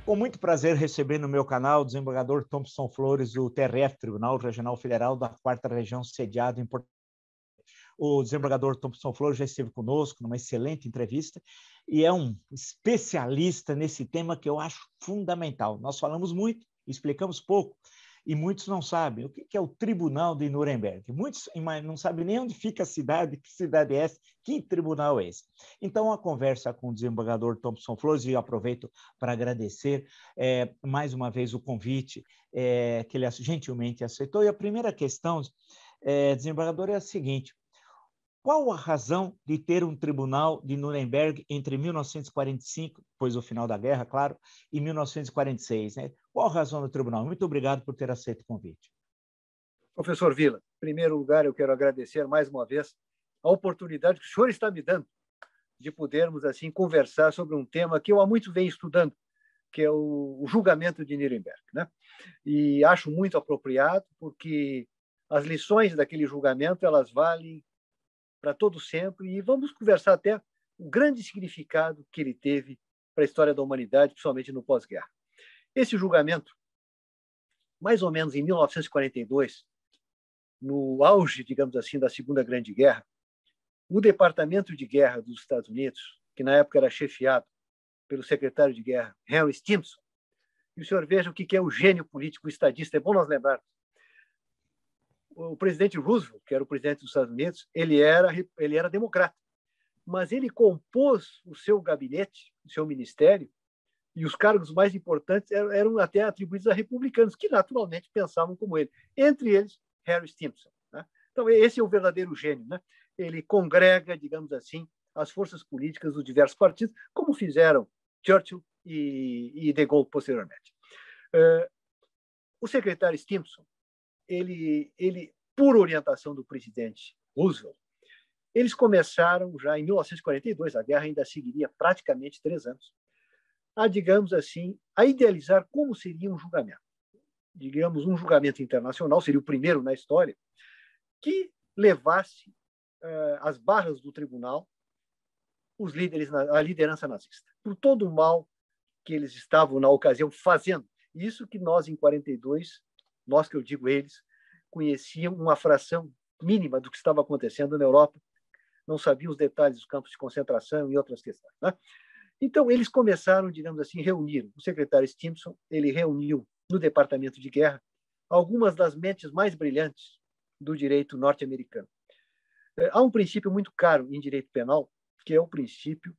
Com muito prazer receber no meu canal o desembargador Thompson Flores, do TRF, Tribunal Regional Federal da 4ª Região, sediado em Porto Alegre. O desembargador Thompson Flores já esteve conosco numa excelente entrevista e é um especialista nesse tema que eu acho fundamental. Nós falamos muito, explicamos pouco, e muitos não sabem o que é o Tribunal de Nuremberg. Muitos não sabem nem onde fica a cidade, que cidade é essa, que tribunal é esse. Então, a conversa com o desembargador Thompson Flores, e eu aproveito para agradecer mais uma vez o convite que ele gentilmente aceitou. E a primeira questão, desembargador, é a seguinte: qual a razão de ter um tribunal de Nuremberg entre 1945, depois do final da guerra, claro, e 1946, né? Qual a razão do tribunal? Muito obrigado por ter aceito o convite. Professor Vila, em primeiro lugar, eu quero agradecer mais uma vez a oportunidade que o senhor está me dando de podermos assim conversar sobre um tema que eu há muito venho estudando, que é o julgamento de Nuremberg, né? E acho muito apropriado, porque as lições daquele julgamento elas valem para todo sempre, e vamos conversar até o grande significado que ele teve para a história da humanidade, principalmente no pós-guerra. Esse julgamento, mais ou menos em 1942, no auge, digamos assim, da Segunda Grande Guerra, o Departamento de Guerra dos Estados Unidos, que na época era chefiado pelo secretário de Guerra Henry Stimson, e o senhor veja o que é o gênio político estadista, é bom nós lembrarmos. O presidente Roosevelt, que era o presidente dos Estados Unidos, ele era democrata, mas ele compôs o seu gabinete, o seu ministério, e os cargos mais importantes eram até atribuídos a republicanos, que naturalmente pensavam como ele, entre eles Henry Stimson, né? Então, esse é o verdadeiro gênio, né? Ele congrega, digamos assim, as forças políticas dos diversos partidos, como fizeram Churchill e de Gaulle posteriormente. O secretário Stimson, ele, por orientação do presidente Roosevelt, eles começaram já em 1942, a guerra ainda seguiria praticamente 3 anos, digamos assim, a idealizar como seria um julgamento. Digamos, um julgamento internacional, seria o primeiro na história, que levasse às barras do tribunal os líderes, a liderança nazista, por todo o mal que eles estavam, na ocasião, fazendo. Isso que nós, em 42, nós que eu digo eles, conheciam uma fração mínima do que estava acontecendo na Europa, não sabiam os detalhes dos campos de concentração e outras questões, né? Então, eles começaram, digamos assim, reunir. O secretário Stimson, ele reuniu no Departamento de Guerra algumas das mentes mais brilhantes do direito norte-americano. Há um princípio muito caro em direito penal, que é o princípio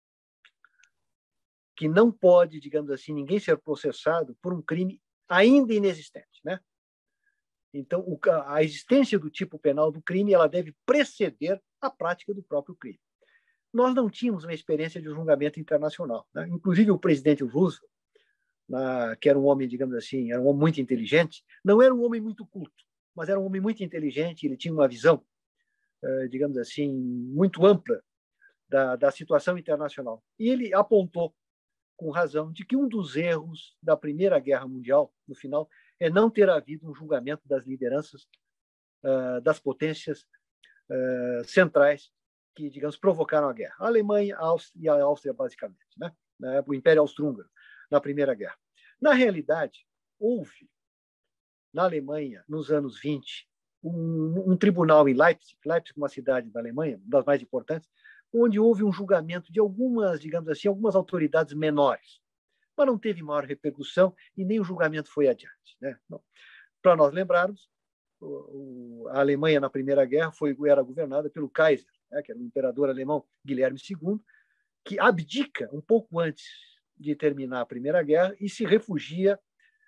que não pode, digamos assim, ninguém ser processado por um crime ainda inexistente, né? Então, a existência do tipo penal do crime ela deve preceder a prática do próprio crime. Nós não tínhamos uma experiência de julgamento internacional, né? Inclusive, o presidente Roosevelt, que era um homem, digamos assim, era um homem muito inteligente, não era um homem muito culto, mas era um homem muito inteligente, ele tinha uma visão, digamos assim, muito ampla da situação internacional. E ele apontou, com razão, de que um dos erros da Primeira Guerra Mundial, no final, é não ter havido um julgamento das lideranças das potências centrais que, digamos, provocaram a guerra. A Alemanha, a Áustria e a Áustria, basicamente, né? O Império Austro-Húngaro, na Primeira Guerra. Na realidade, houve, na Alemanha, nos anos 20, um tribunal em Leipzig, uma cidade da Alemanha, uma das mais importantes, onde houve um julgamento de algumas, digamos assim, algumas autoridades menores, mas não teve maior repercussão e nem o julgamento foi adiante, né? Para nós lembrarmos, a Alemanha na Primeira Guerra era governada pelo Kaiser, né, que era o imperador alemão Guilherme II, que abdica um pouco antes de terminar a Primeira Guerra e se refugia,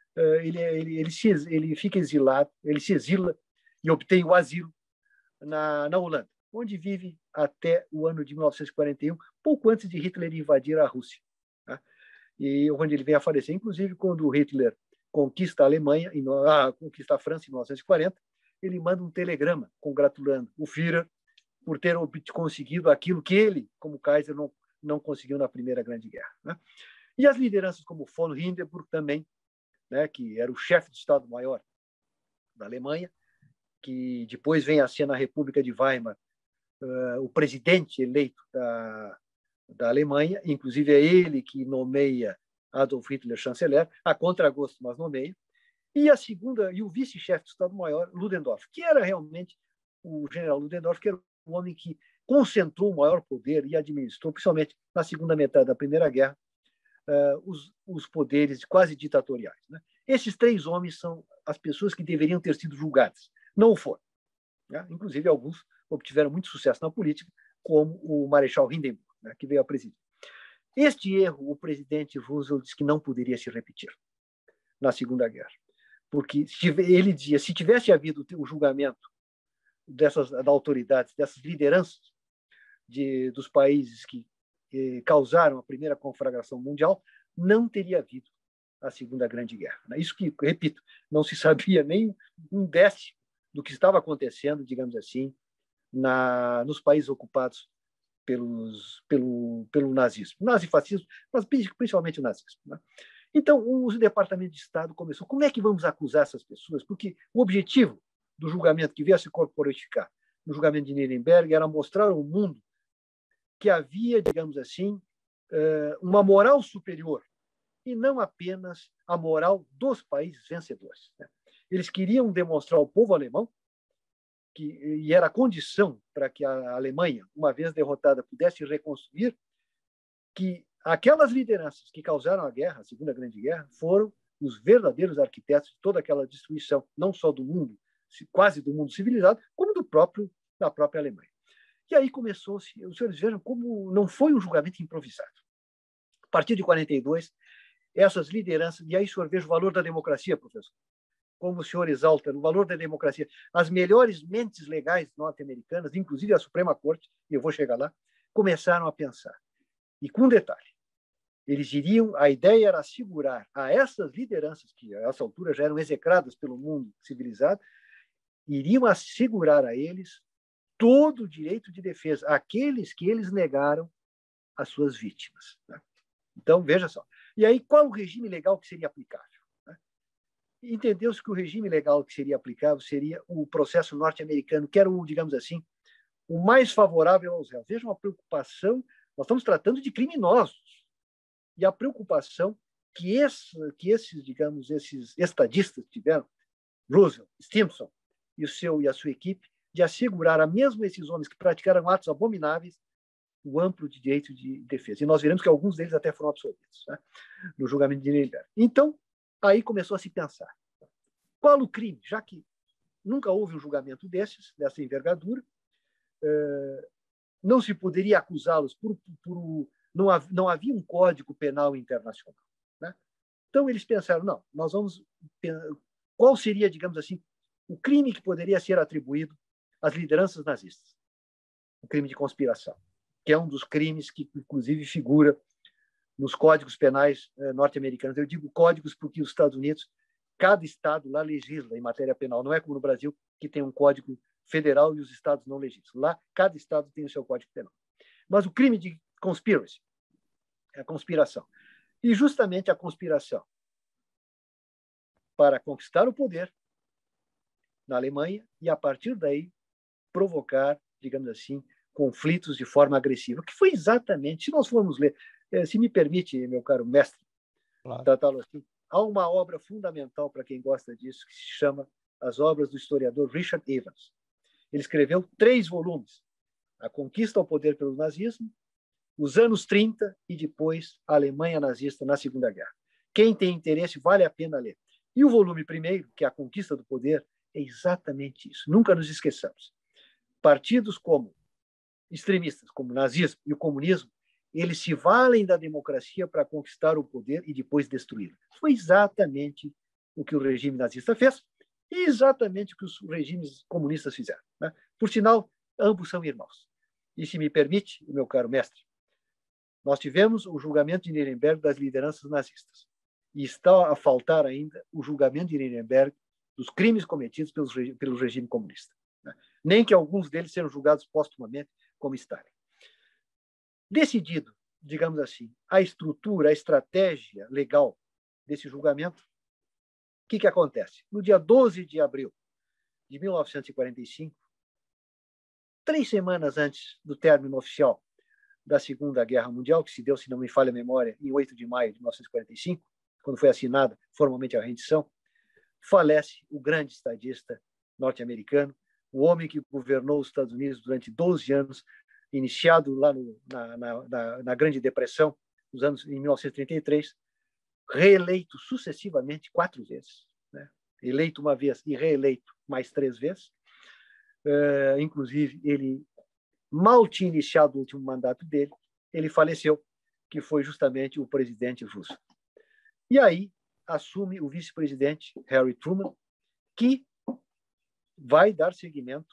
ele fica exilado, ele se exila e obtém o asilo na Holanda, onde vive até o ano de 1941, pouco antes de Hitler invadir a Rússia, né? E onde ele vem a falecer, inclusive quando Hitler conquista a Alemanha, conquista a França em 1940, ele manda um telegrama congratulando o Führer por ter conseguido aquilo que ele, como Kaiser, não conseguiu na Primeira Grande Guerra, né? E as lideranças como von Hindenburg também, né, que era o chefe de Estado-Maior da Alemanha, que depois vem a ser na República de Weimar o presidente eleito da Alemanha, inclusive é ele que nomeia Adolf Hitler chanceler, a contragosto, mas no meio, e a segunda, e o vice-chefe do Estado-Maior, Ludendorff, que era realmente o general Ludendorff, que era o homem que concentrou o maior poder e administrou, principalmente na segunda metade da Primeira Guerra, os poderes quase ditatoriais. Né? Esses três homens são as pessoas que deveriam ter sido julgadas. Não o foram. Né? Inclusive, alguns obtiveram muito sucesso na política, como o Marechal Hindenburg, né, que veio a presidir. Este erro, o presidente Roosevelt disse que não poderia se repetir na Segunda Guerra. Porque ele dizia, se tivesse havido o julgamento da autoridade, dessas lideranças dos países que causaram a primeira conflagração mundial, não teria havido a Segunda Grande Guerra. Isso que, repito, não se sabia nem um décimo do que estava acontecendo, digamos assim, nos países ocupados pelo nazismo. Nazifascismo, mas principalmente o nazismo. Né? Então, o Departamento de Estado começou. Como é que vamos acusar essas pessoas? Porque o objetivo do julgamento que veio a se corporificar no julgamento de Nuremberg era mostrar ao mundo que havia, digamos assim, uma moral superior e não apenas a moral dos países vencedores. Né? Eles queriam demonstrar ao povo alemão e era a condição para que a Alemanha, uma vez derrotada, pudesse reconstruir, que aquelas lideranças que causaram a guerra, a Segunda Grande Guerra, foram os verdadeiros arquitetos de toda aquela destruição, não só do mundo, quase do mundo civilizado, como da própria Alemanha. E aí começou-se, os senhores vejam como não foi um julgamento improvisado. A partir de 42, essas lideranças, e aí o senhor veja o valor da democracia, professor, como o senhor exalta, o valor da democracia. As melhores mentes legais norte-americanas, inclusive a Suprema Corte, e eu vou chegar lá, começaram a pensar. E com um detalhe, a ideia era assegurar a essas lideranças, que a essa altura já eram execradas pelo mundo civilizado, iriam assegurar a eles todo o direito de defesa, aqueles que eles negaram às suas vítimas. Né? Então, veja só. E aí, qual o regime legal que seria aplicável? Entendeu-se que o regime legal que seria aplicável seria o processo norte-americano, que era, digamos assim, o mais favorável aos réus. Vejam a preocupação, nós estamos tratando de criminosos, e a preocupação que esses, digamos, esses estadistas tiveram, Roosevelt, Stimson e a sua equipe, de assegurar a mesmo esses homens que praticaram atos abomináveis o amplo direito de defesa. E nós veremos que alguns deles até foram absolvidos, né, no julgamento de Nuremberg. Então, aí começou a se pensar. Qual o crime? Já que nunca houve um julgamento dessa envergadura, não se poderia acusá-los não havia um código penal internacional. Né? Então, eles pensaram, não, nós vamos... Qual seria, digamos assim, o crime que poderia ser atribuído às lideranças nazistas? O crime de conspiração, que é um dos crimes que, inclusive, figura nos códigos penais norte-americanos. Eu digo códigos porque os Estados Unidos, cada estado lá legisla em matéria penal. Não é como no Brasil, que tem um código federal e os estados não legislam. Lá, cada estado tem o seu código penal. Mas o crime de conspiracy é a conspiração. E justamente a conspiração para conquistar o poder na Alemanha e, a partir daí, provocar, digamos assim, conflitos de forma agressiva, que foi exatamente, se nós formos ler, se me permite, meu caro mestre, claro, tratá-lo assim, há uma obra fundamental para quem gosta disso, que se chama As Obras do Historiador Richard Evans. Ele escreveu 3 volumes, A Conquista ao Poder pelo Nazismo, Os Anos 30 e depois a Alemanha Nazista na Segunda Guerra. Quem tem interesse, vale a pena ler. E o volume primeiro, que é A Conquista do Poder, é exatamente isso. Nunca nos esqueçamos. Partidos como extremistas, como o nazismo e o comunismo, eles se valem da democracia para conquistar o poder e depois destruí-lo. Foi exatamente o que o regime nazista fez e exatamente o que os regimes comunistas fizeram. Né? Por sinal, ambos são irmãos. E se me permite, meu caro mestre, nós tivemos o julgamento de Nuremberg das lideranças nazistas e está a faltar ainda o julgamento de Nuremberg dos crimes cometidos pelo regime comunista. Né? Nem que alguns deles sejam julgados póstumamente, como Stalin. Decidido, digamos assim, a estrutura, a estratégia legal desse julgamento, o que acontece? No dia 12 de abril de 1945, 3 semanas antes do término oficial da Segunda Guerra Mundial, que se deu, se não me falha a memória, em 8 de maio de 1945, quando foi assinada formalmente a rendição, falece o grande estadista norte-americano, o homem que governou os Estados Unidos durante 12 anos, iniciado lá na Grande Depressão, nos anos em 1933, reeleito sucessivamente 4 vezes, né? Eleito uma vez e reeleito mais 3 vezes. Inclusive, ele mal tinha iniciado o último mandato dele, ele faleceu, que foi justamente o presidente Roosevelt. E aí assume o vice-presidente Harry Truman, que vai dar seguimento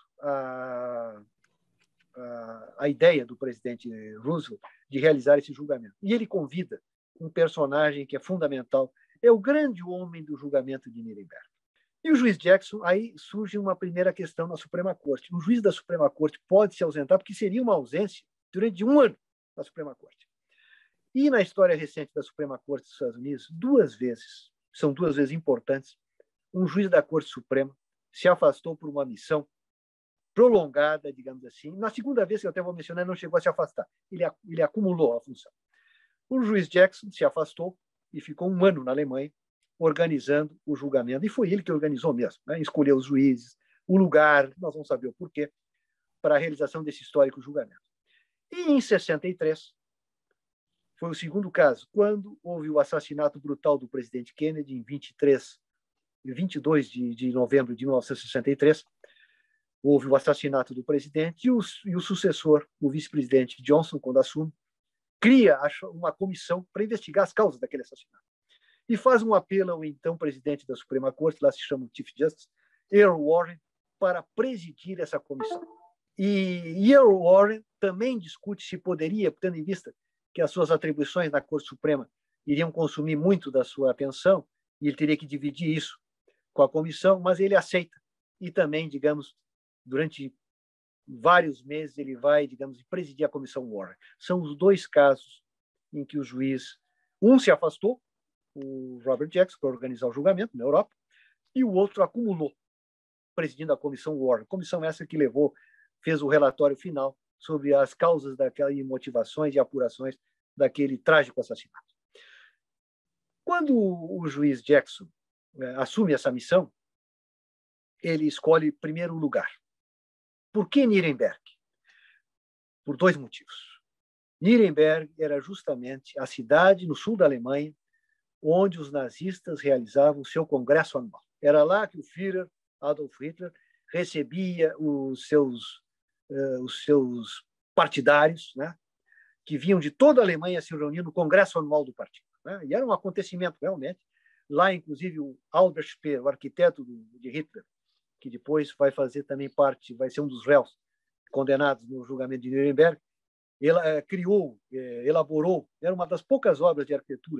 à ideia do presidente Roosevelt de realizar esse julgamento. E ele convida um personagem que é fundamental, é o grande homem do julgamento de Nuremberg. E o juiz Jackson, aí surge uma primeira questão na Suprema Corte. O juiz da Suprema Corte pode se ausentar, porque seria uma ausência durante 1 ano da Suprema Corte. E na história recente da Suprema Corte dos Estados Unidos, 2 vezes, são 2 vezes importantes, um juiz da Corte Suprema se afastou por uma missão prolongada, digamos assim. Na segunda vez, que eu até vou mencionar, não chegou a se afastar. Ele acumulou a função. O juiz Jackson se afastou e ficou 1 ano na Alemanha organizando o julgamento. E foi ele que organizou mesmo, né? Escolheu os juízes, o lugar, nós vamos saber o porquê, para a realização desse histórico julgamento. E em 63, foi o segundo caso, quando houve o assassinato brutal do presidente Kennedy, em 22 de novembro de 1963, houve o assassinato do presidente e o sucessor, o vice-presidente Johnson, quando assume, cria uma comissão para investigar as causas daquele assassinato. E faz um apelo ao então presidente da Suprema Corte, lá se chama o Chief Justice, Earl Warren, para presidir essa comissão. E Earl Warren também discute se poderia, tendo em vista que as suas atribuições na Corte Suprema iriam consumir muito da sua atenção, e ele teria que dividir isso com a comissão, mas ele aceita. E também, digamos, durante vários meses, ele vai, digamos, presidir a comissão Warren. São os 2 casos em que o juiz, um se afastou, o Robert Jackson, para organizar o julgamento na Europa, e o outro acumulou, presidindo a comissão Warren. Comissão essa que fez o relatório final sobre as causas e motivações e apurações daquele trágico assassinato. Quando o juiz Jackson assume essa missão, ele escolhe primeiro lugar. Por que Nuremberg? Por 2 motivos. Nuremberg era justamente a cidade no sul da Alemanha onde os nazistas realizavam o seu congresso anual. Era lá que o Führer, Adolf Hitler, recebia os seus partidários, né, que vinham de toda a Alemanha se reunir no congresso anual do partido, né? E era um acontecimento realmente. Lá, inclusive, o Albert Speer, o arquiteto de Hitler, que depois vai fazer também parte, vai ser um dos réus condenados no julgamento de Nuremberg, ele elaborou, era uma das poucas obras de arquitetura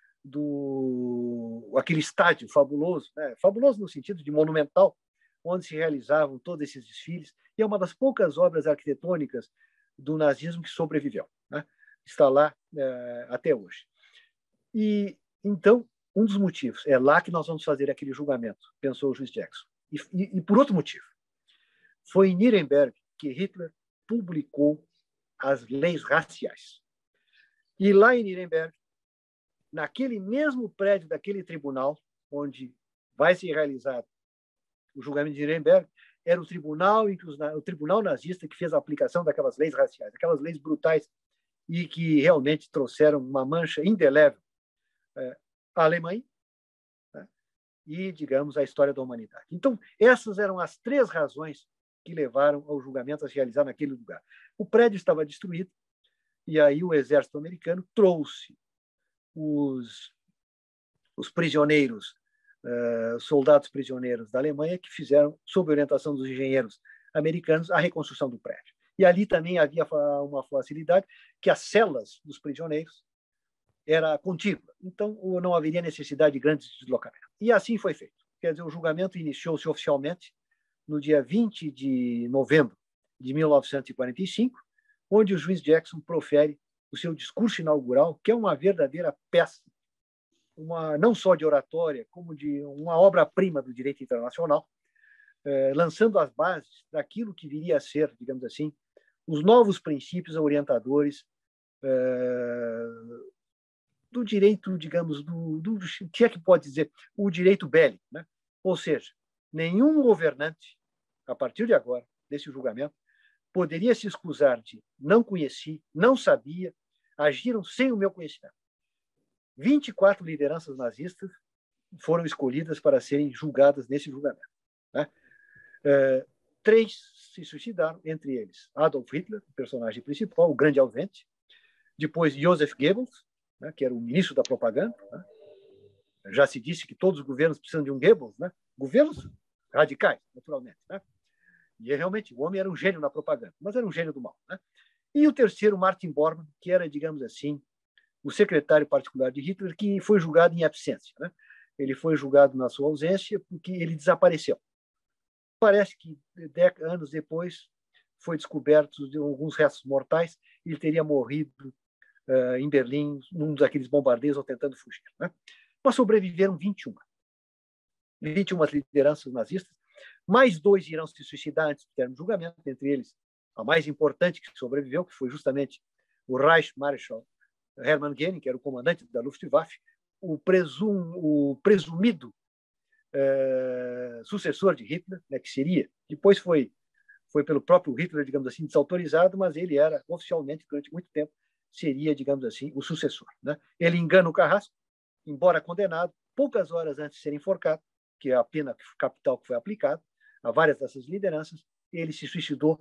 aquele estádio fabuloso, né? Fabuloso no sentido de monumental, onde se realizavam todos esses desfiles, e é uma das poucas obras arquitetônicas do nazismo que sobreviveu, né? Está lá até hoje. E então, um dos motivos, é lá que nós vamos fazer aquele julgamento, pensou o juiz Jackson. E por outro motivo, foi em Nuremberg que Hitler publicou as leis raciais. E lá em Nuremberg, naquele mesmo prédio daquele tribunal, onde vai ser realizado o julgamento de Nuremberg, era o tribunal nazista que fez a aplicação daquelas leis raciais, aquelas leis brutais e que realmente trouxeram uma mancha indelével à Alemanha, né, e, digamos, à história da humanidade. Então, essas eram as 3 razões que levaram ao julgamento a se realizar naquele lugar. O prédio estava destruído e aí o exército americano trouxe os prisioneiros, soldados prisioneiros da Alemanha, que fizeram, sob orientação dos engenheiros americanos, a reconstrução do prédio. E ali também havia uma facilidade que as celas dos prisioneiros era contígua, então não haveria necessidade de grandes deslocamentos. E assim foi feito. Quer dizer, o julgamento iniciou-se oficialmente no dia 20 de novembro de 1945, onde o juiz Jackson profere o seu discurso inaugural, que é uma verdadeira peça, não só de oratória, como de uma obra-prima do direito internacional, lançando as bases daquilo que viria a ser, digamos assim, os novos princípios orientadores do direito, digamos, que é que pode dizer, o direito bélico, né? Ou seja, nenhum governante, a partir de agora, desse julgamento, poderia se excusar de não conheci, não sabia, agiram sem o meu conhecimento. 24 lideranças nazistas foram escolhidas para serem julgadas nesse julgamento, né? 3 se suicidaram, entre eles Adolf Hitler, o personagem principal, o grande ausente, depois Joseph Goebbels, né, que era o ministro da propaganda, né? Já se disse que todos os governos precisam de um Goebbels, né? Governos radicais, naturalmente, né? E realmente o homem era um gênio na propaganda, mas era um gênio do mal, né? E o terceiro, Martin Bormann, que era, digamos assim, o secretário particular de Hitler, que foi julgado em absência, né? Ele foi julgado na sua ausência porque ele desapareceu. Parece que anos depois foi descoberto de alguns restos mortais. Ele teria morrido em Berlim num daqueles bombardeios ou tentando fugir, né? Mas sobreviveram 21 lideranças nazistas. Mais 2 irão se suicidar antes do término do julgamento, entre eles a mais importante que sobreviveu, que foi justamente o Reichsmarschall Hermann Göring, que era o comandante da Luftwaffe, o presumido sucessor de Hitler, né, que seria, depois foi pelo próprio Hitler, digamos assim, desautorizado, mas ele era oficialmente, durante muito tempo, seria, digamos assim, o sucessor, né? Ele engana o Carrasco, embora condenado, poucas horas antes de ser enforcado, que é a pena capital que foi aplicada a várias dessas lideranças, ele se suicidou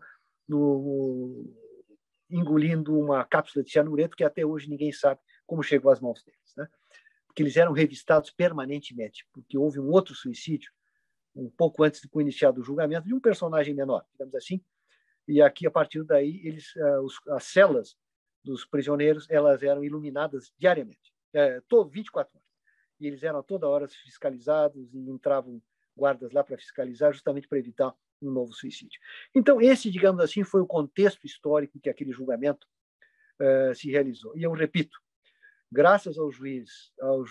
engolindo uma cápsula de cianureto que até hoje ninguém sabe como chegou às mãos deles, né? Porque eles eram revistados permanentemente, porque houve um outro suicídio um pouco antes de iniciar o julgamento de um personagem menor, digamos assim, e aqui a partir daí as celas dos prisioneiros elas eram iluminadas diariamente, 24 horas, e eles eram a toda hora fiscalizados e entravam guardas lá para fiscalizar, justamente para evitar um novo suicídio. Então esse, digamos assim, foi o contexto histórico que aquele julgamento se realizou. E eu repito, graças ao juiz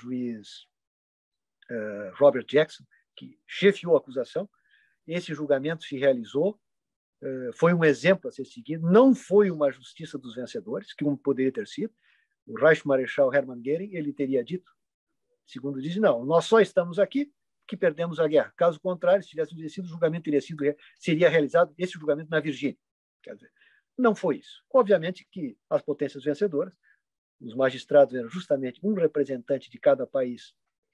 Robert Jackson, que chefiou a acusação, esse julgamento se realizou, foi um exemplo a ser seguido, não foi uma justiça dos vencedores, que poderia ter sido. O Reichsmarschall Hermann Göring, ele teria dito, segundo diz, não, nós só estamos aqui que perdemos a guerra. Caso contrário, se tivesse vencido, o julgamento seria realizado, esse julgamento na Virgínia. Quer dizer, não foi isso. Obviamente que as potências vencedoras, os magistrados eram justamente um representante de cada país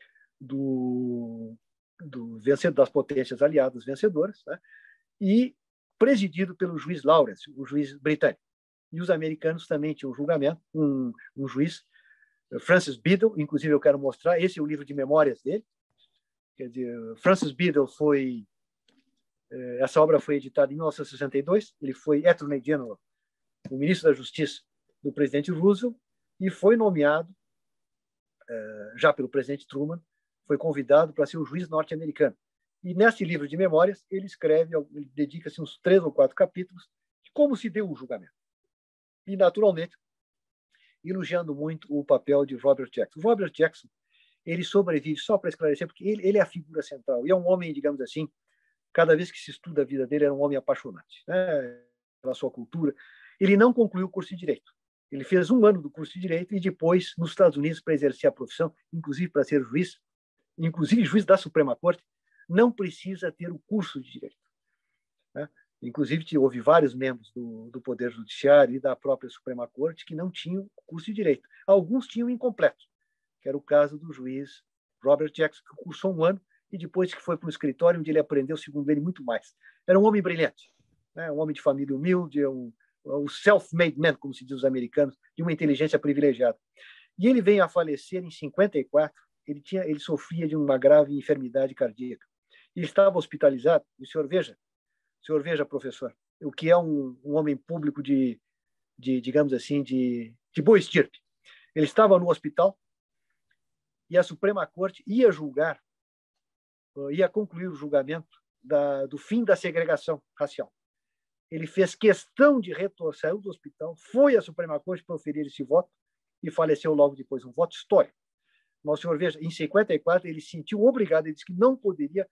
do vencedor, das potências aliadas vencedoras, né? E presidido pelo juiz Lawrence, o juiz britânico. E os americanos também tinham um julgamento, um juiz, Francis Biddle, inclusive eu quero mostrar, esse é o livro de memórias dele. Quer dizer, Francis Biddle essa obra foi editada em 1962, ele foi Attorney General, o ministro da Justiça do presidente Roosevelt, e foi nomeado, já pelo presidente Truman, foi convidado para ser o juiz norte-americano. E nesse livro de memórias, ele dedica-se uns 3 ou 4 capítulos de como se deu o julgamento. E, naturalmente, elogiando muito o papel de Robert Jackson. Robert Jackson, ele sobrevive, só para esclarecer, porque ele é a figura central. E é um homem, digamos assim, cada vez que se estuda a vida dele, era um homem apaixonante, né, pela sua cultura. Ele não concluiu o curso de Direito. Ele fez 1 ano do curso de Direito e depois, nos Estados Unidos, para exercer a profissão, inclusive para ser juiz, inclusive juiz da Suprema Corte, não precisa ter o curso de Direito, né? Inclusive, houve vários membros do Poder Judiciário e da própria Suprema Corte que não tinham curso de Direito. Alguns tinham incompleto, que era o caso do juiz Robert Jackson, que cursou 1 ano e depois que foi para um escritório onde ele aprendeu, segundo ele, muito mais. Era um homem brilhante, né? Um homem de família humilde, um self-made man, como se diz os americanos, de uma inteligência privilegiada. E ele veio a falecer em 54. Ele sofria de uma grave enfermidade cardíaca. Ele estava hospitalizado. O senhor veja, professor, o que é um homem público digamos assim, de boa estirpe. Ele estava no hospital e a Suprema Corte ia concluir o julgamento do fim da segregação racial. Ele fez questão de retornar, saiu do hospital, foi à Suprema Corte proferir esse voto e faleceu logo depois, um voto histórico. Mas o senhor veja, em 54 ele se sentiu obrigado, ele disse que não poderia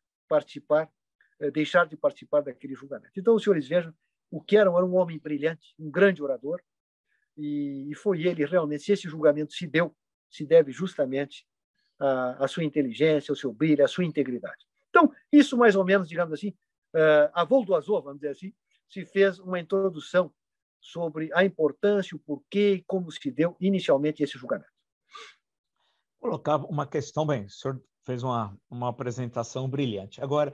deixar de participar daquele julgamento. Então, os senhores vejam o que era um homem brilhante, um grande orador, e foi ele realmente, se esse julgamento se deve justamente à sua inteligência, ao seu brilho, à sua integridade. Então, isso mais ou menos, digamos assim, a voo do azul, vamos dizer assim, se fez uma introdução sobre a importância, o porquê e como se deu inicialmente esse julgamento. Colocar uma questão, bem, o senhor fez uma apresentação brilhante. Agora,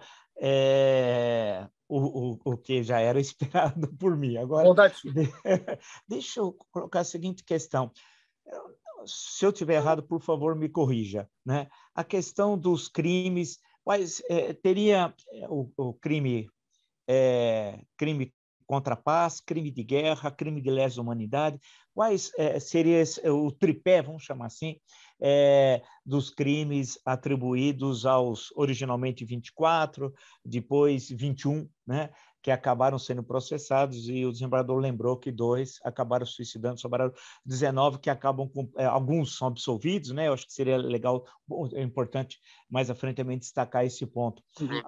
o que já era esperado por mim. Agora, deixa eu colocar a seguinte questão. Se eu estiver errado, por favor, me corrija, né? A questão dos crimes, quais teria o crime contra a paz, crime de guerra, crime de lesa humanidade, quais seria o tripé, vamos chamar assim, dos crimes atribuídos aos originalmente 24, depois 21, né, que acabaram sendo processados, e o desembargador lembrou que 2 acabaram suicidando, sobraram 19 que acabam com... alguns são absolvidos, né? Eu acho que seria legal, é importante mais à frente também destacar esse ponto. Uhum.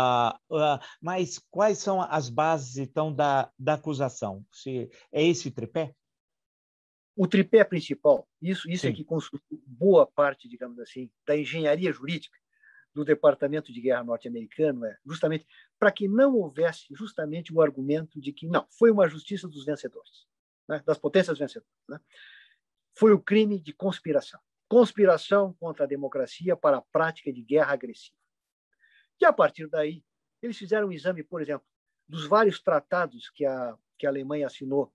Mas quais são as bases, então, da acusação? É esse tripé? O tripé principal, isso é que constitui boa parte, digamos assim, da engenharia jurídica do Departamento de Guerra norte-americano, justamente para que não houvesse justamente o argumento de que não, foi uma justiça dos vencedores, né, das potências vencedoras. Né? Foi o crime de conspiração. Conspiração contra a democracia para a prática de guerra agressiva. E, a partir daí, eles fizeram um exame, por exemplo, dos vários tratados que a Alemanha assinou,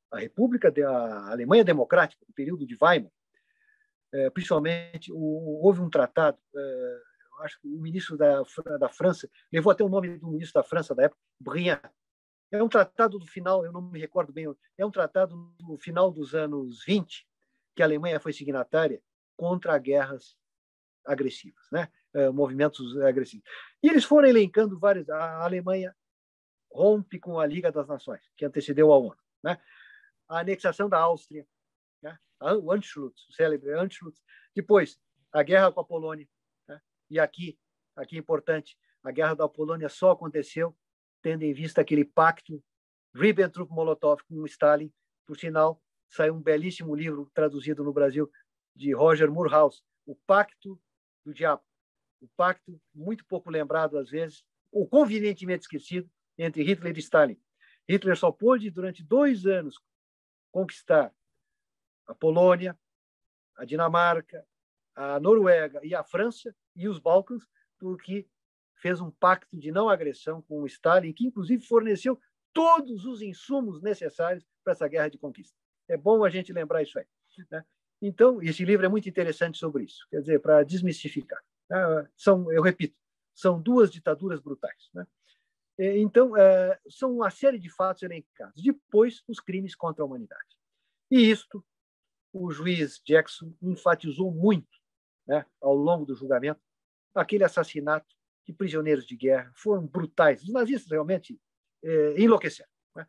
a Alemanha Democrática, no período de Weimar, principalmente, houve um tratado, acho que o ministro da França, levou até o nome do ministro da França da época, Briand. É um tratado do final, eu não me recordo bem, é um tratado do final dos anos 20, que a Alemanha foi signatária contra guerras agressivas, né? Movimentos agressivos. E eles foram elencando vários. A Alemanha rompe com a Liga das Nações, que antecedeu a ONU, né? A anexação da Áustria, né? O Anschluss, o célebre Anschluss. Depois, a guerra com a Polônia, né? E aqui é importante, a guerra da Polônia só aconteceu tendo em vista aquele pacto Ribbentrop-Molotov com Stalin. Por sinal, saiu um belíssimo livro traduzido no Brasil de Roger Moorhouse, O Pacto do Diabo. O pacto muito pouco lembrado às vezes, ou convenientemente esquecido, entre Hitler e Stalin. Hitler só pôde, durante 2 anos, conquistar a Polônia, a Dinamarca, a Noruega e a França e os Balcãs, porque fez um pacto de não agressão com o Stalin, que inclusive forneceu todos os insumos necessários para essa guerra de conquista. É bom a gente lembrar isso aí, né? Então, esse livro é muito interessante sobre isso, quer dizer, para desmistificar. Eu repito, são 2 ditaduras brutais, né? Então, são uma série de fatos elencados. Depois, os crimes contra a humanidade. E isto, o juiz Jackson enfatizou muito, né, ao longo do julgamento, aquele assassinato de prisioneiros de guerra. Foram brutais. Os nazistas realmente enlouqueceram, né?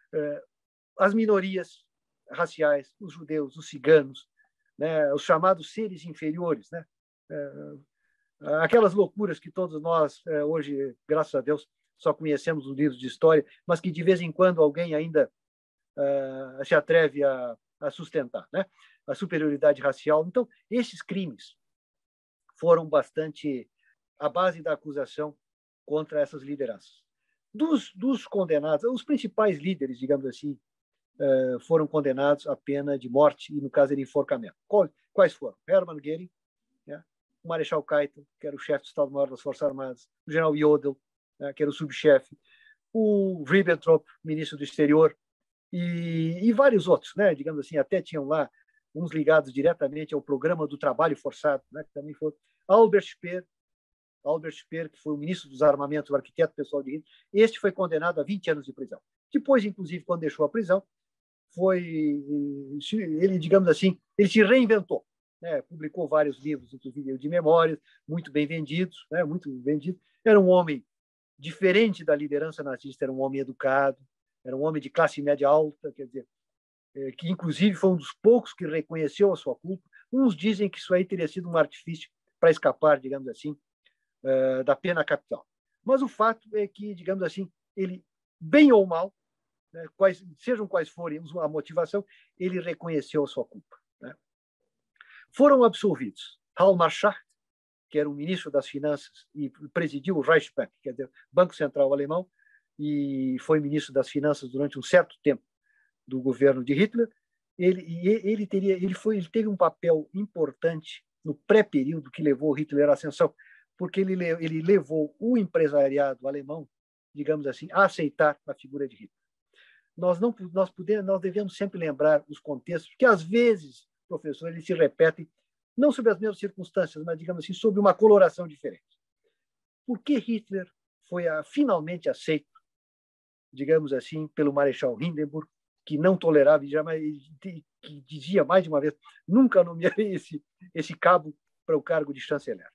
As minorias raciais, os judeus, os ciganos, né, os chamados seres inferiores, né? Aquelas loucuras que todos nós, hoje, graças a Deus, só conhecemos os livros de história, mas que de vez em quando alguém ainda se atreve a sustentar, né? A superioridade racial. Então, esses crimes foram bastante a base da acusação contra essas lideranças. Dos condenados, os principais líderes, digamos assim, foram condenados à pena de morte, e no caso de enforcamento. Quais foram? Hermann Göring, né? O Marechal Keitel, que era o chefe do Estado-Maior das Forças Armadas, o general Jodl, né, que era o subchefe, o Ribbentrop, ministro do Exterior, e vários outros, né? Digamos assim, até tinham lá uns ligados diretamente ao programa do trabalho forçado, né? Que também foi Albert Speer, que foi o ministro dos armamentos, o arquiteto pessoal de Hitler. Este foi condenado a 20 anos de prisão. Depois, inclusive, quando deixou a prisão, ele, digamos assim, ele se reinventou, né? Publicou vários livros, inclusive de memórias, muito bem vendidos, né? Muito vendidos. Era um homem diferente da liderança nazista, era um homem educado, era um homem de classe média alta, quer dizer, que inclusive foi um dos poucos que reconheceu a sua culpa. Uns dizem que isso aí teria sido um artifício para escapar, digamos assim, da pena capital. Mas o fato é que, digamos assim, ele, bem ou mal, né, sejam quais forem a motivação, ele reconheceu a sua culpa. Né? Foram absolvidos Hjalmar Schacht, que era o ministro das Finanças e presidiu o Reichsbank, quer dizer, Banco Central Alemão, e foi ministro das Finanças durante um certo tempo do governo de Hitler. Ele teve um papel importante no pré-período que levou Hitler à ascensão, porque ele levou o empresariado alemão, digamos assim, a aceitar a figura de Hitler. Nós devemos sempre lembrar os contextos, porque às vezes, professor, eles se repetem, não sobre as mesmas circunstâncias, mas, digamos assim, sobre uma coloração diferente. Por que Hitler foi finalmente aceito, digamos assim, pelo Marechal Hindenburg, que não tolerava, que dizia mais de uma vez, nunca nomearei esse cabo para o cargo de chanceler.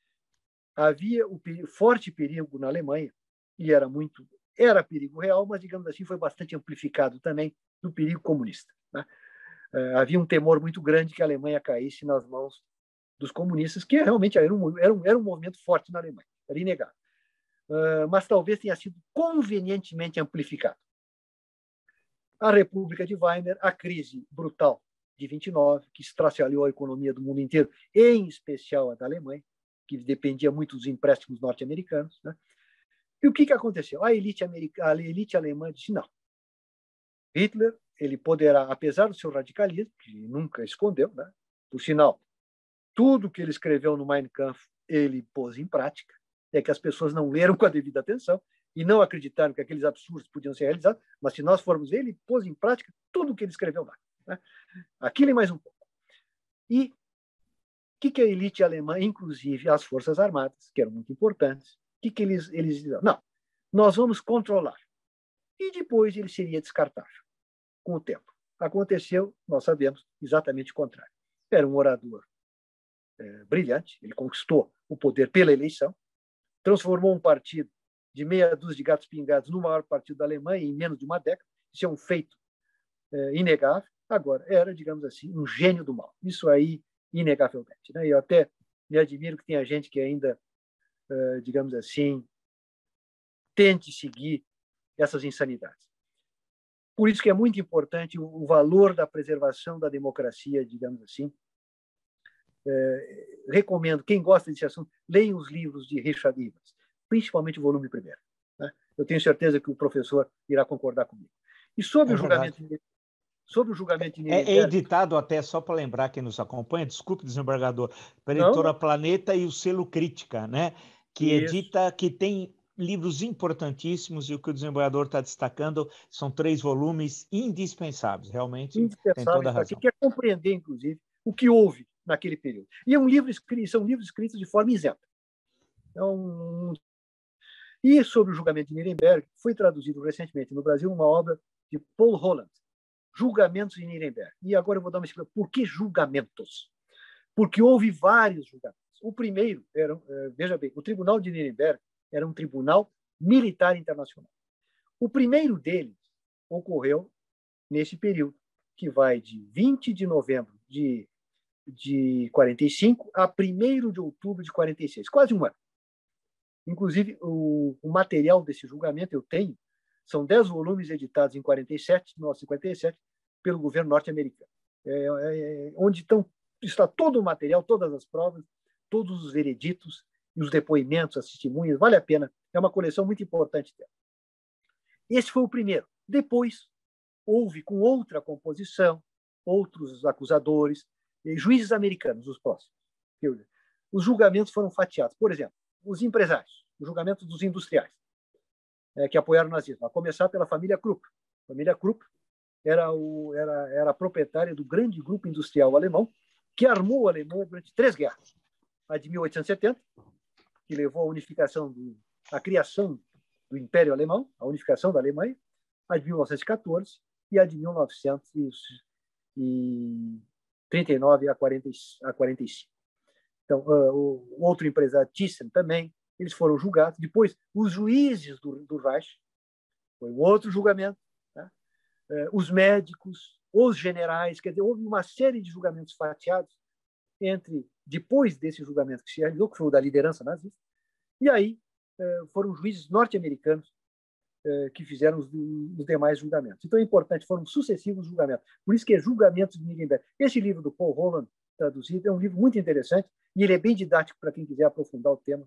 Havia o forte perigo na Alemanha, e era perigo real, mas, digamos assim, foi bastante amplificado também do perigo comunista. Né? Havia um temor muito grande que a Alemanha caísse nas mãos dos comunistas, que realmente era um movimento forte na Alemanha, era inegável. Mas talvez tenha sido convenientemente amplificado. A República de Weimar, a crise brutal de 29, que estraçalhou a economia do mundo inteiro, em especial a da Alemanha, que dependia muito dos empréstimos norte-americanos. Né? E o que aconteceu? A elite alemã disse, não, Hitler, ele poderá, apesar do seu radicalismo, que nunca escondeu, né? Por sinal, tudo que ele escreveu no Mein Kampf, ele pôs em prática, é que as pessoas não leram com a devida atenção e não acreditaram que aqueles absurdos podiam ser realizados, mas se nós formos ver, ele pôs em prática tudo o que ele escreveu lá. Né? Aquilo e mais um pouco. E o que a elite alemã, inclusive as Forças Armadas, que eram muito importantes, o que eles diziam? Não, nós vamos controlar. E depois ele seria descartável com o tempo. Aconteceu, nós sabemos, exatamente o contrário. Era um orador brilhante, ele conquistou o poder pela eleição, transformou um partido de meia dúzia de gatos pingados no maior partido da Alemanha em menos de uma década. Isso é um feito inegável. Agora, era, digamos assim, um gênio do mal. Isso aí, inegavelmente. Né? Eu até me admiro que tenha gente que ainda, digamos assim, tente seguir essas insanidades. Por isso que é muito importante o valor da preservação da democracia, digamos assim. Recomendo, quem gosta desse assunto, leia os livros de Richard Evans, principalmente o volume 1º. Né? Eu tenho certeza que o professor irá concordar comigo. E sobre o julgamento de Nuremberg... É editado até, só para lembrar quem nos acompanha, desculpe, desembargador, pela editora Planeta e o selo Crítica, né? Que edita, que tem livros importantíssimos, e o que o desembargador está destacando são 3 volumes indispensáveis, realmente tem toda a razão. Para quem quer compreender, inclusive, o que houve naquele período. E são livros escritos de forma isenta. E sobre o julgamento de Nuremberg, foi traduzido recentemente no Brasil uma obra de Paul Holland, Julgamentos em Nuremberg. E agora eu vou dar uma explicação. Por que julgamentos? Porque houve vários julgamentos. O primeiro era, veja bem, o Tribunal de Nuremberg era um tribunal militar internacional. O primeiro deles ocorreu nesse período, que vai de 20 de novembro de 45 a 1º de outubro de 46, quase um ano. Inclusive, o material desse julgamento eu tenho, são 10 volumes editados em 1957, pelo governo norte-americano, onde está todo o material, todas as provas, todos os vereditos, e os depoimentos, as testemunhas, vale a pena, é uma coleção muito importante dela. Esse foi o primeiro. Depois, houve, com outra composição, outros acusadores, juízes americanos, os próximos. Os julgamentos foram fatiados. Por exemplo, os empresários, o julgamento dos industriais, que apoiaram o nazismo, a começar pela família Krupp. A família Krupp era a proprietária do grande grupo industrial alemão, que armou a Alemanha durante 3 guerras. A de 1870, que levou à unificação, à criação do Império Alemão, a unificação da Alemanha, a de 1914 e a de 1939 a 45. Então, o outro empresário, Thyssen, também, eles foram julgados. Depois, os juízes do Reich, foi um outro julgamento. Tá? Os médicos, os generais, quer dizer, houve uma série de julgamentos fatiados depois desse julgamento que se realizou, que foi o da liderança nazista, e aí foram juízes norte-americanos que fizeram os demais julgamentos. Então é importante, foram sucessivos julgamentos. Por isso que é Julgamentos de Nuremberg. Esse livro do Paul Holland, traduzido, é um livro muito interessante e ele é bem didático para quem quiser aprofundar o tema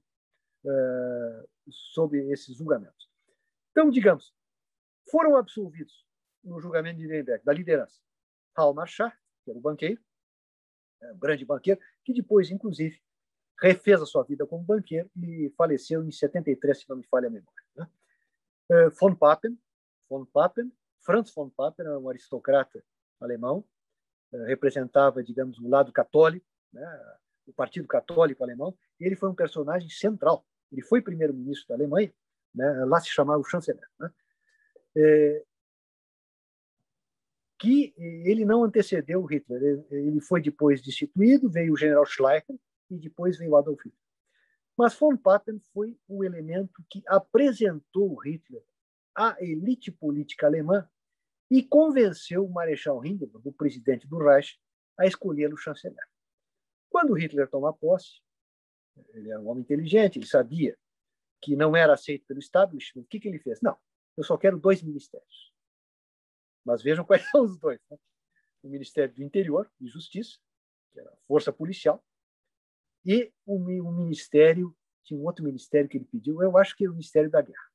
sobre esses julgamentos. Então, digamos, foram absolvidos no julgamento de Nuremberg da liderança Hjalmar Schacht, que era o banqueiro, um grande banqueiro, que depois, inclusive, refez a sua vida como banqueiro e faleceu em 73, se não me falha a memória. Né? Von Papen, Franz von Papen, era um aristocrata alemão, representava, digamos, o lado católico, né? O Partido Católico Alemão, e ele foi um personagem central. Ele foi primeiro-ministro da Alemanha, né? Lá se chamava o chanceler. Né? Que ele não antecedeu o Hitler. Ele foi depois destituído, veio o general Schleicher e depois veio Adolf Hitler. Mas von Papen foi o elemento que apresentou o Hitler à elite política alemã e convenceu o Marechal Hindenburg, o presidente do Reich, a escolhê-lo chanceler. Quando Hitler toma posse, ele era um homem inteligente, ele sabia que não era aceito pelo establishment. O que ele fez? Não, eu só quero 2 ministérios. Mas vejam quais são os 2. Né? O Ministério do Interior e Justiça, que era a força policial, e o ministério, tinha um outro ministério que ele pediu, eu acho que era o Ministério da Guerra.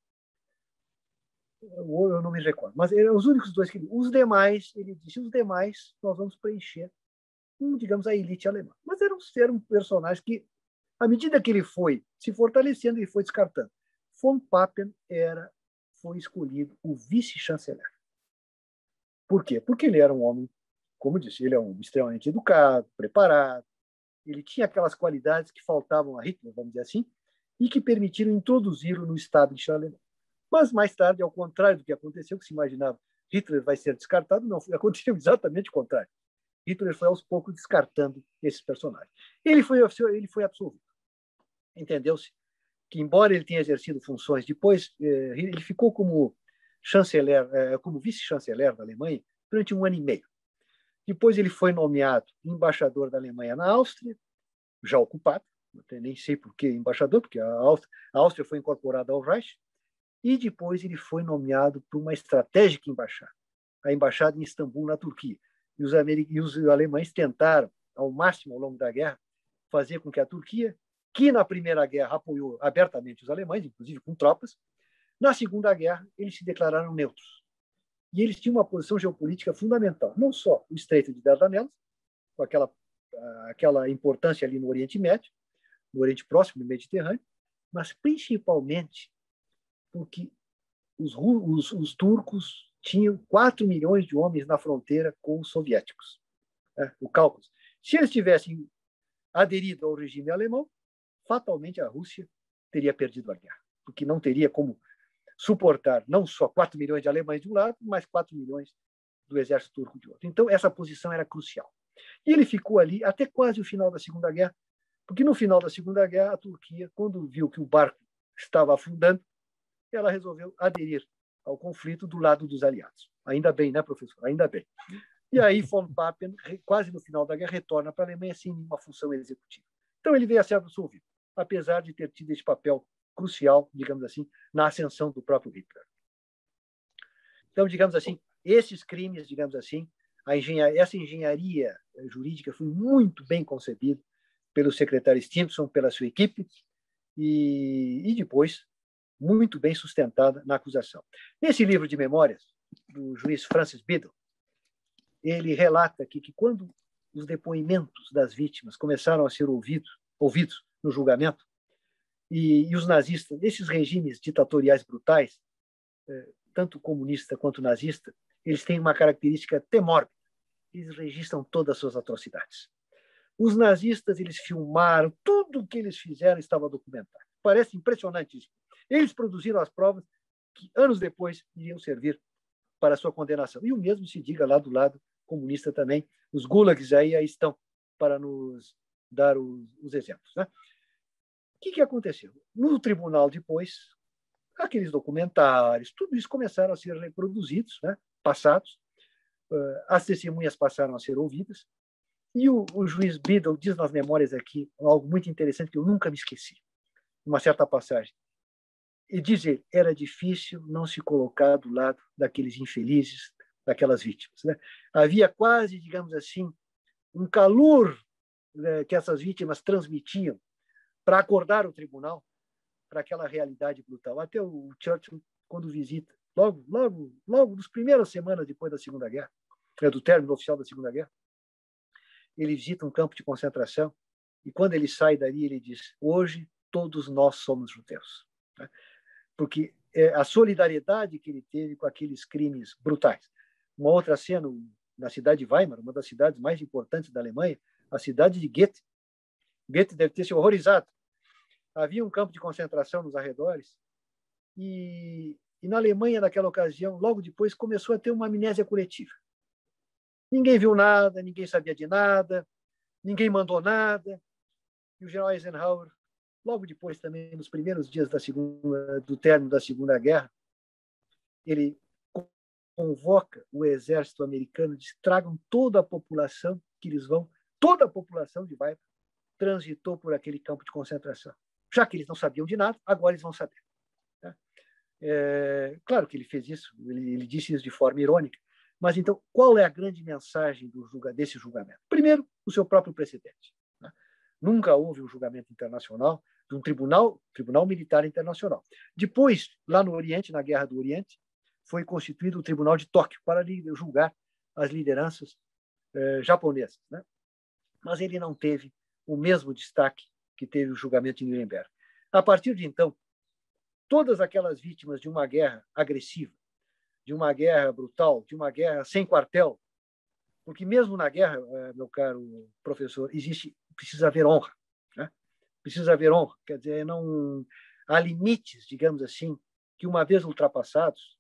Eu não me recordo. Mas eram os únicos 2 que ele... Os demais, ele disse, os demais nós vamos preencher com, digamos, a elite alemã. Mas era um personagem que, à medida que ele foi se fortalecendo, ele foi descartando. Von Papen foi escolhido o vice-chanceler. Por quê? Porque ele era um homem, como eu disse, ele é um homem extremamente educado, preparado, ele tinha aquelas qualidades que faltavam a Hitler, vamos dizer assim, e que permitiram introduzi-lo no establishment alemão. Mas mais tarde, ao contrário do que aconteceu, que se imaginava Hitler vai ser descartado, não, aconteceu exatamente o contrário. Hitler foi aos poucos descartando esses personagens. Ele foi absolvido. Entendeu-se que, embora ele tenha exercido funções, depois ele ficou como chanceler, como vice-chanceler da Alemanha durante 1 ano e meio. Depois ele foi nomeado embaixador da Alemanha na Áustria, já ocupado, nem sei por que embaixador, porque a Áustria foi incorporada ao Reich, e depois ele foi nomeado para uma estratégica embaixada, a embaixada em Istambul, na Turquia. E os alemães tentaram, ao máximo ao longo da guerra, fazer com que a Turquia, que na Primeira Guerra apoiou abertamente os alemães, inclusive com tropas, na Segunda Guerra eles se declararam neutros. E eles tinham uma posição geopolítica fundamental, não só o Estreito de Dardanelos, com aquela importância ali no Oriente Médio, no Oriente Próximo, no Mediterrâneo, mas principalmente porque os turcos tinham 4 milhões de homens na fronteira com os soviéticos, né? O Cáucaso. Se eles tivessem aderido ao regime alemão, fatalmente a Rússia teria perdido a guerra, porque não teria como suportar não só 4 milhões de alemães de um lado, mas 4 milhões do exército turco de outro. Então, essa posição era crucial. E ele ficou ali até quase o final da Segunda Guerra, porque no final da Segunda Guerra, a Turquia, quando viu que o barco estava afundando, ela resolveu aderir ao conflito do lado dos aliados. Ainda bem, né, professor? Ainda bem. E aí, von Papen, quase no final da guerra, retorna para a Alemanha sem nenhuma função executiva. Então, ele veio a ser absolvido, apesar de ter tido esse papel crucial, digamos assim, na ascensão do próprio Hitler. Então, digamos assim, esses crimes, digamos assim, essa engenharia jurídica foi muito bem concebida pelo secretário Stimson, pela sua equipe, e depois muito bem sustentada na acusação. Nesse livro de memórias do juiz Francis Biddle, ele relata aqui que quando os depoimentos das vítimas começaram a ser ouvidos no julgamento, e os nazistas, esses regimes ditatoriais brutais, tanto comunista quanto nazista, eles têm uma característica até mórbida. Eles registram todas as suas atrocidades. Os nazistas, eles filmaram, tudo o que eles fizeram estava documentado. Parece impressionante isso. Eles produziram as provas que, anos depois, iriam servir para a sua condenação. E o mesmo se diga lá do lado comunista também. Os gulags aí estão para nos dar os exemplos. Né? O que aconteceu? No tribunal, depois, aqueles documentários, tudo isso começaram a ser reproduzidos, né? Passados. As testemunhas passaram a ser ouvidas. E o juiz Biddle diz nas memórias aqui algo muito interessante que eu nunca me esqueci. Uma certa passagem. E diz ele, era difícil não se colocar do lado daqueles infelizes, daquelas vítimas, né? Havia quase, digamos assim, um calor, né, que essas vítimas transmitiam para acordar o tribunal para aquela realidade brutal. Até o Churchill, quando visita, logo nas primeiras semanas depois da Segunda Guerra, do término oficial da Segunda Guerra, ele visita um campo de concentração e quando ele sai dali, ele diz, hoje todos nós somos judeus. Porque a solidariedade que ele teve com aqueles crimes brutais. Uma outra cena, na cidade de Weimar, uma das cidades mais importantes da Alemanha, a cidade de Goethe. Goethe deve ter se horrorizado. Havia um campo de concentração nos arredores e na Alemanha, naquela ocasião, logo depois, começou a ter uma amnésia coletiva. Ninguém viu nada, ninguém sabia de nada, ninguém mandou nada. E o general Eisenhower, logo depois também, nos primeiros dias do término da Segunda Guerra, ele convoca o exército americano, diz, tragam toda a população que eles vão, toda a população de Weimar transitou por aquele campo de concentração. Já que eles não sabiam de nada, agora eles vão saber. Claro que ele fez isso, ele disse isso de forma irônica, mas então, qual é a grande mensagem desse julgamento? Primeiro, o seu próprio precedente. Nunca houve um julgamento internacional de um tribunal militar internacional. Depois, lá no Oriente, na Guerra do Oriente, foi constituído o Tribunal de Tóquio para julgar as lideranças japonesas, né? Mas ele não teve o mesmo destaque que teve o julgamento de Nuremberg. A partir de então, todas aquelas vítimas de uma guerra agressiva, de uma guerra brutal, de uma guerra sem quartel, porque mesmo na guerra, meu caro professor, precisa haver honra, né? Precisa haver honra, quer dizer, não há limites, digamos assim, que uma vez ultrapassados,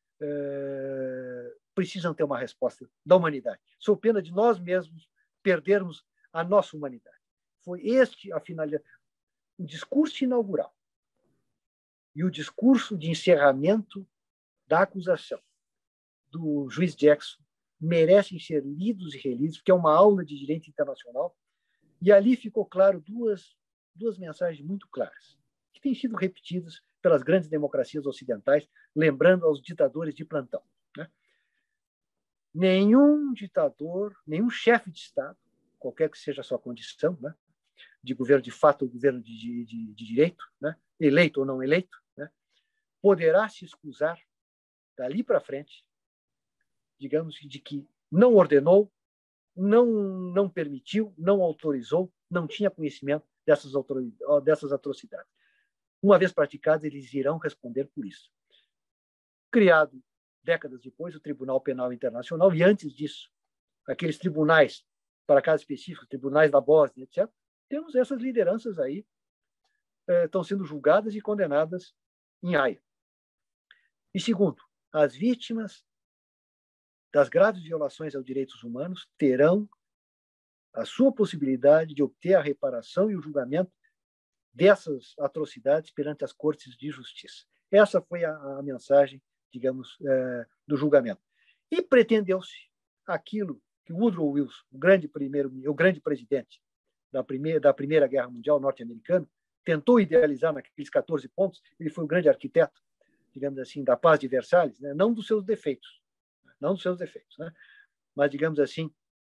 precisam ter uma resposta da humanidade. Sou pena de nós mesmos perdermos a nossa humanidade. Foi este a finalidade, o discurso inaugural e o discurso de encerramento da acusação do juiz Jackson merecem ser lidos e relidos, porque é uma aula de direito internacional, e ali ficou claro duas mensagens muito claras, que têm sido repetidas pelas grandes democracias ocidentais, lembrando aos ditadores de plantão, né? Nenhum ditador, nenhum chefe de Estado, qualquer que seja a sua condição, né, de governo de fato ou governo de direito, né, eleito ou não eleito, né, poderá se excusar dali para frente, digamos, de que não ordenou, não permitiu, não autorizou, não tinha conhecimento dessas atrocidades. Uma vez praticadas, eles irão responder por isso. Criado décadas depois o Tribunal Penal Internacional, e antes disso, aqueles tribunais para casos específicos, tribunais da Bósnia, etc., temos essas lideranças aí, estão sendo julgadas e condenadas em Haia. E segundo, as vítimas das graves violações aos direitos humanos terão a sua possibilidade de obter a reparação e o julgamento dessas atrocidades perante as cortes de justiça. Essa foi a mensagem, digamos, do julgamento. E pretendeu-se aquilo que Woodrow Wilson, o grande presidente da Primeira Guerra Mundial norte-americano, tentou idealizar naqueles 14 pontos. Ele foi o grande arquiteto, digamos assim, da paz de Versalhes, né? Não dos seus defeitos, né? Mas, digamos assim,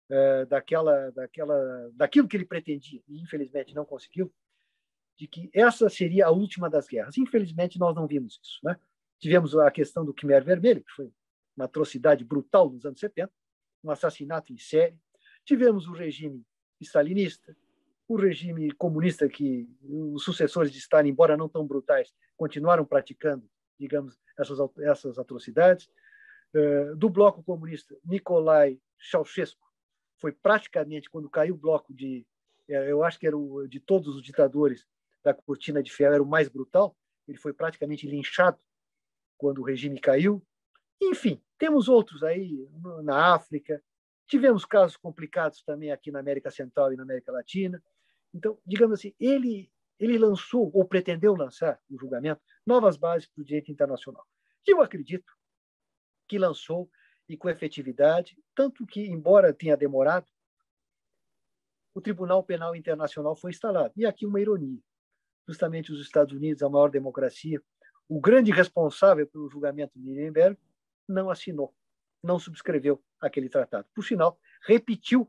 daquilo que ele pretendia, e infelizmente não conseguiu, de que essa seria a última das guerras. Infelizmente, nós não vimos isso, né? Tivemos a questão do Khmer Vermelho, que foi uma atrocidade brutal nos anos 70, um assassinato em série. Tivemos o regime stalinista, o regime comunista, que os sucessores de Stalin, embora não tão brutais, continuaram praticando, digamos, essas atrocidades. Do bloco comunista, Nicolai Ceausescu foi praticamente, quando caiu o bloco eu acho que era de todos os ditadores da cortina de ferro, era o mais brutal. Ele foi praticamente linchado quando o regime caiu. Enfim, temos outros aí na África. Tivemos casos complicados também aqui na América Central e na América Latina. Então, digamos assim, ele lançou, ou pretendeu lançar, no julgamento, novas bases para o direito internacional. E eu acredito que lançou, e com efetividade, tanto que, embora tenha demorado, o Tribunal Penal Internacional foi instalado. E aqui uma ironia. Justamente os Estados Unidos, a maior democracia, o grande responsável pelo julgamento de Nuremberg não assinou, não subscreveu aquele tratado. Por sinal, repetiu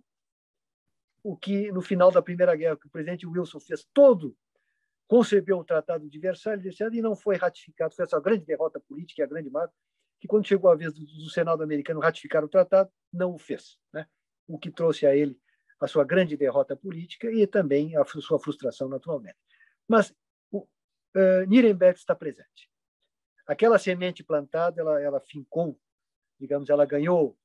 o que, no final da Primeira Guerra, que o presidente Wilson fez concebeu o Tratado de Versalhes e não foi ratificado. Foi essa grande derrota política e a grande mágoa, que quando chegou a vez do Senado americano ratificar o tratado, não o fez, né? O que trouxe a ele a sua grande derrota política e também a sua frustração, naturalmente. Mas Nuremberg está presente. Aquela semente plantada, ela fincou, digamos, ela ganhou,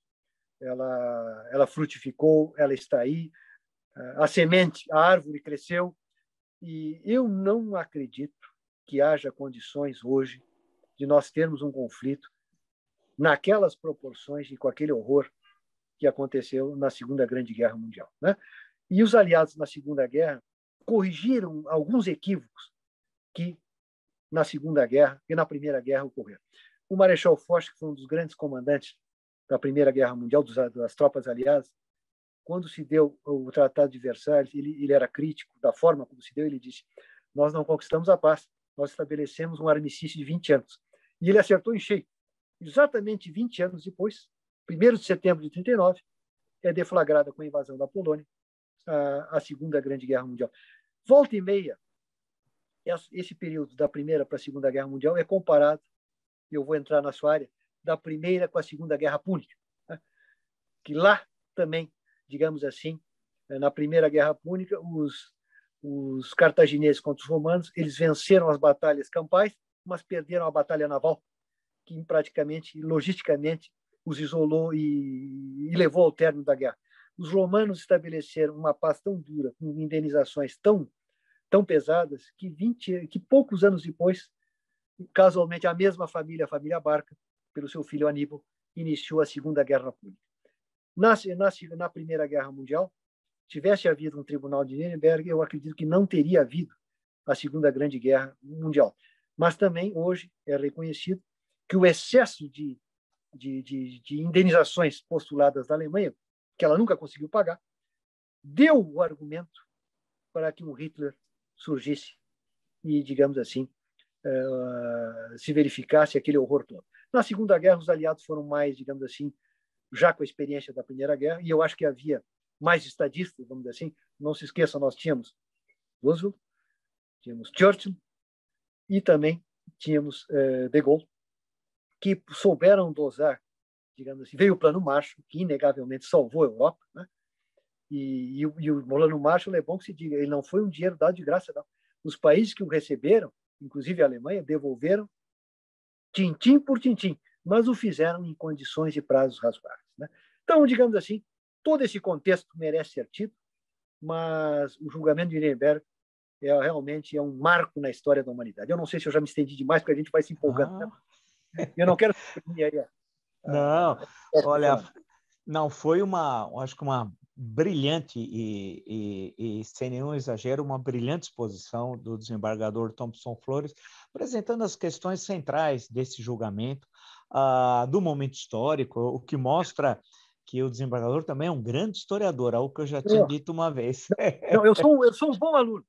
ela frutificou, ela está aí. A semente, a árvore cresceu, e eu não acredito que haja condições hoje de nós termos um conflito naquelas proporções e com aquele horror que aconteceu na Segunda Grande Guerra Mundial, né? E os aliados na Segunda Guerra corrigiram alguns equívocos que na Segunda Guerra e na Primeira Guerra ocorreram. O Marechal Foch, que foi um dos grandes comandantes da Primeira Guerra Mundial, das tropas aliadas, quando se deu o Tratado de Versalhes, ele era crítico da forma como se deu. Ele disse: nós não conquistamos a paz, nós estabelecemos um armistício de 20 anos. E ele acertou em cheio. Exatamente 20 anos depois, 1º de setembro de 1939, é deflagrada com a invasão da Polônia a Segunda Grande Guerra Mundial. Volta e meia, esse período da Primeira para a Segunda Guerra Mundial é comparado, eu vou entrar na sua área, da Primeira com a Segunda Guerra Púnica, né? Que lá também, digamos assim, na Primeira Guerra Púnica, os cartagineses contra os romanos, eles venceram as batalhas campais, mas perderam a batalha naval, que praticamente, logisticamente, os isolou e levou ao término da guerra. Os romanos estabeleceram uma paz tão dura, com indenizações tão pesadas, que poucos anos depois, casualmente, a mesma família, a família Barca, pelo seu filho Aníbal, iniciou a Segunda Guerra Púnica. Na Primeira Guerra Mundial, tivesse havido um tribunal de Nuremberg, eu acredito que não teria havido a Segunda Grande Guerra Mundial. Mas também, hoje, é reconhecido que o excesso de indenizações postuladas da Alemanha, que ela nunca conseguiu pagar, deu o argumento para que um Hitler surgisse e, digamos assim, se verificasse aquele horror todo. Na Segunda Guerra, os aliados foram mais, digamos assim, já com a experiência da Primeira Guerra, e eu acho que havia mais estadistas, vamos dizer assim. Não se esqueçam, nós tínhamos Roosevelt, tínhamos Churchill e também tínhamos de Gaulle, que souberam dosar, digamos assim. Veio o Plano Marshall, que inegavelmente salvou a Europa, né? E o Plano Marshall, é bom que se diga, ele não foi um dinheiro dado de graça, não. Os países que o receberam, inclusive a Alemanha, devolveram tintim por tintim, mas o fizeram em condições e prazos razoáveis, né? Então, digamos assim, todo esse contexto merece ser tido, mas o julgamento de Nuremberg realmente é um marco na história da humanidade. Eu não sei se eu já me estendi demais, porque a gente vai se empolgando, né? Eu não quero suprimir aí não, olha, não, foi acho que uma brilhante e sem nenhum exagero, uma brilhante exposição do desembargador Thompson Flores, apresentando as questões centrais desse julgamento, do momento histórico, o que mostra que o desembargador também é um grande historiador, algo que eu já tinha dito uma vez. Não, eu sou um bom aluno,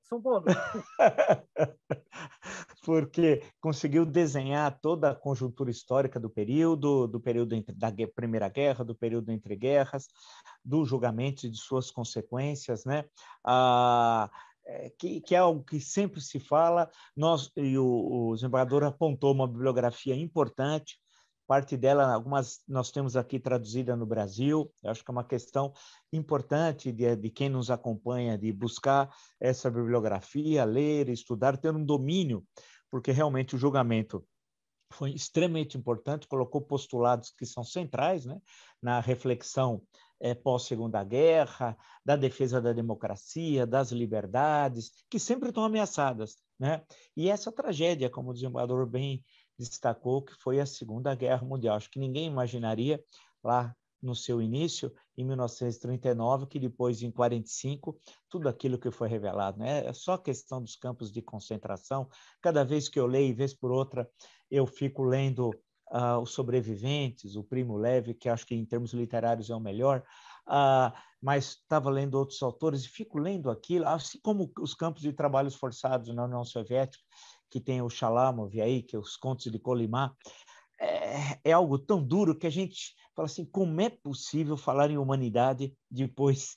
Porque conseguiu desenhar toda a conjuntura histórica do período da Primeira Guerra, do período entre guerras, do julgamento e de suas consequências, né? Que é algo que sempre se fala. O desembargador apontou uma bibliografia importante, parte dela, algumas nós temos aqui traduzida no Brasil. Eu acho que é uma questão importante de quem nos acompanha, de buscar essa bibliografia, ler, estudar, ter um domínio, porque realmente o julgamento foi extremamente importante, colocou postulados que são centrais, né, na reflexão pós-Segunda Guerra, da defesa da democracia, das liberdades, que sempre estão ameaçadas, né? E essa tragédia, como o desembargador bem destacou, que foi a Segunda Guerra Mundial. Acho que ninguém imaginaria lá no seu início, em 1939, que depois, em 1945, tudo aquilo que foi revelado, né? É só questão dos campos de concentração. Cada vez que eu leio, vez por outra, eu fico lendo Os Sobreviventes, o Primo Levi, que acho que em termos literários é o melhor, mas estava lendo outros autores e fico lendo aquilo, assim como os campos de trabalhos forçados na União Soviética, que tem o Shalamov aí, que é os Contos de Colimar, é algo tão duro que a gente fala assim, como é possível falar em humanidade depois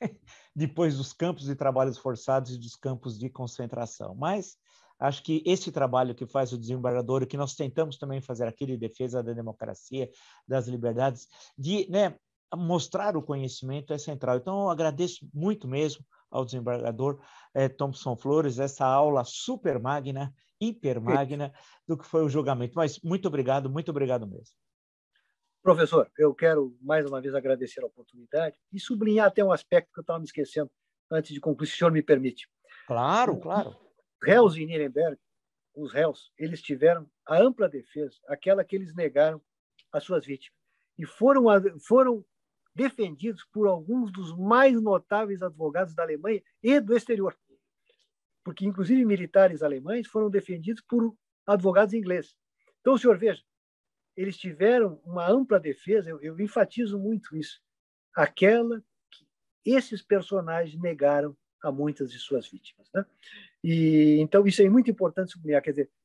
dos campos de trabalhos forçados e dos campos de concentração? Mas acho que esse trabalho que faz o desembargador, e que nós tentamos também fazer aqui de defesa da democracia, das liberdades, de mostrar o conhecimento é central. Então, eu agradeço muito mesmo ao desembargador Thompson Flores, essa aula super magna, hiper magna, do que foi o julgamento. Mas muito obrigado mesmo. Professor, eu quero mais uma vez agradecer a oportunidade e sublinhar até um aspecto que eu estava me esquecendo antes de concluir, se o senhor me permite. Claro, claro. Os réus em Nuremberg, os réus, eles tiveram a ampla defesa, aquela que eles negaram às suas vítimas. E foram defendidos por alguns dos mais notáveis advogados da Alemanha e do exterior. Porque, inclusive, militares alemães foram defendidos por advogados ingleses. Então, o senhor veja, eles tiveram uma ampla defesa, eu enfatizo muito isso, aquela que esses personagens negaram a muitas de suas vítimas. Né? E, então, isso é muito importante sublinhar. Quer dizer,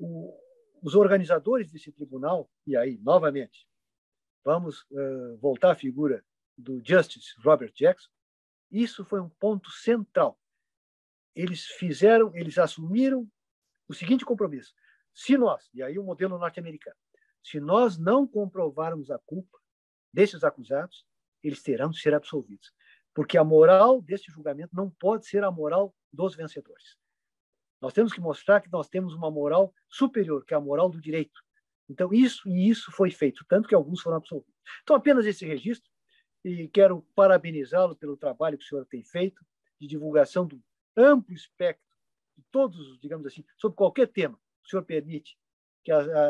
os organizadores desse tribunal, e aí, novamente, vamos voltar à figura do Justice Robert Jackson, isso foi um ponto central. Eles assumiram o seguinte compromisso: se nós, e aí o modelo norte-americano, se nós não comprovarmos a culpa desses acusados, eles terão de ser absolvidos. Porque a moral desse julgamento não pode ser a moral dos vencedores. Nós temos que mostrar que nós temos uma moral superior, que é a moral do direito. Então, isso foi feito, tanto que alguns foram absolvidos. Então, apenas esse registro, e quero parabenizá-lo pelo trabalho que o senhor tem feito, de divulgação do amplo espectro de todos, digamos assim, sobre qualquer tema que o senhor permite, que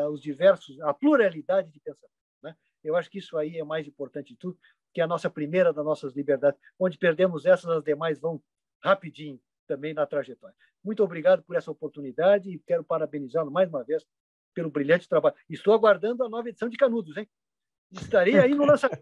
a pluralidade de pensamento. Né? Eu acho que isso aí é mais importante de tudo, que é a nossa primeira das nossas liberdades. Onde perdemos essas, as demais vão rapidinho também na trajetória. Muito obrigado por essa oportunidade e quero parabenizá-lo mais uma vez pelo brilhante trabalho. Estou aguardando a nova edição de Canudos, hein? Estarei aí no lançamento.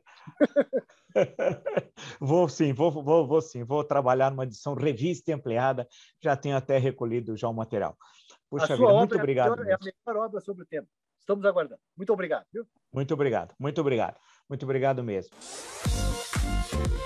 Vou sim, vou trabalhar numa edição revista e ampliada, já tenho até recolhido já o material. Puxa vida, muito obrigado. É a melhor obra sobre o tema. Estamos aguardando. Muito obrigado. Viu? Muito obrigado mesmo.